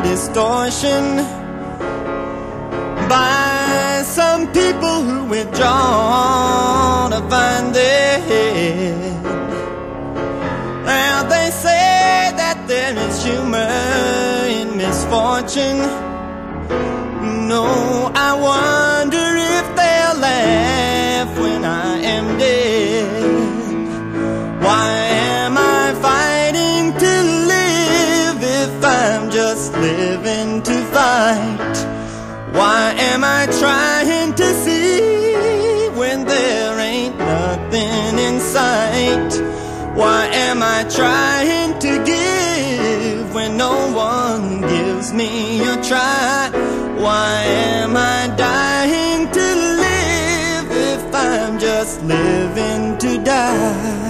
distortion by some people who withdraw to find their head. Now they say that there is humor in misfortune. No, I wonder if they'll laugh when I am dead. Why am I fighting to live if I'm just living to fight? Why am I trying to see when there ain't nothing in sight? Why am I trying to give when no one gives me a try? Why am I dying to live if I'm just living to die?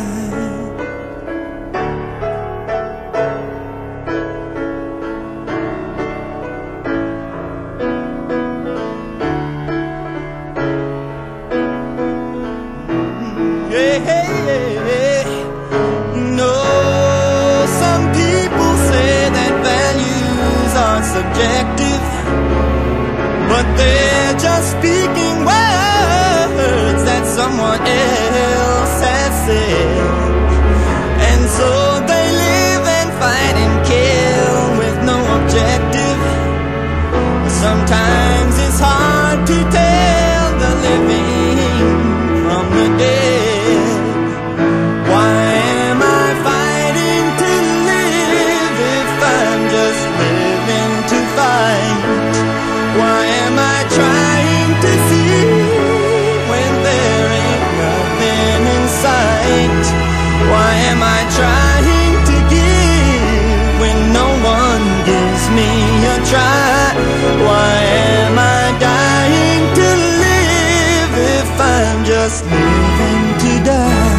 No, some people say that values are subjective, but they're just speaking words that someone else has said. And so they live and fight and kill with no objective. Sometimes it's hard to tell the living from the dead. Why am I trying to give when no one gives me a try? Why am I dying to live if I'm just living to die?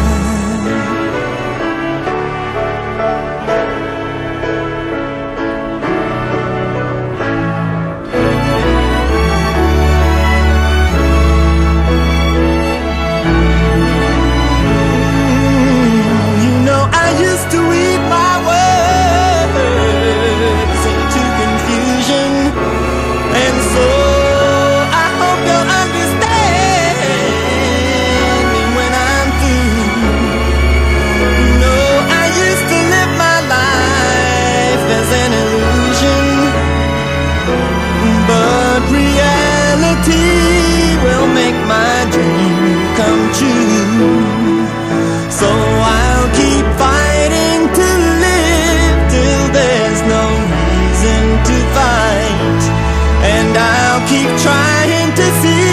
Will make my dream come true. So I'll keep fighting to live till there's no reason to fight, and I'll keep trying to see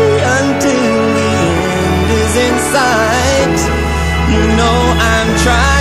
until the end is in sight. You know I'm trying